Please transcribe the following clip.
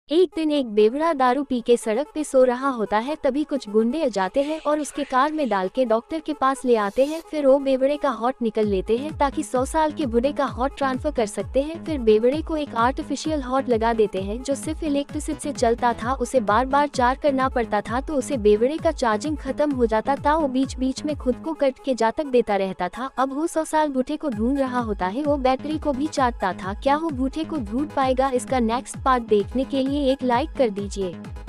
एक दिन एक बेवड़ा दारू पी के सड़क पे सो रहा होता है। तभी कुछ गुंडे जाते हैं और उसके कार में डाल के डॉक्टर के पास ले आते हैं। फिर वो बेवड़े का हार्ट निकल लेते हैं ताकि 100 साल के बूढ़े का हार्ट ट्रांसफर कर सकते हैं। फिर बेवड़े को एक आर्टिफिशियल हार्ट लगा देते हैं जो सिर्फ इलेक्ट्रिसिटी से चलता था। उसे बार बार चार्ज करना पड़ता था तो उसे बेवड़े का चार्जिंग खत्म हो जाता था। वो बीच बीच में खुद को कट के जातक देता रहता था। अब वो 100 साल बूढ़े को ढूंढ रहा होता है। वो बैटरी को भी चाटता था। क्या वो बूढ़े को ढूंढ पाएगा? इसका नेक्स्ट पार्ट देखने के लिए एक लाइक कर दीजिए।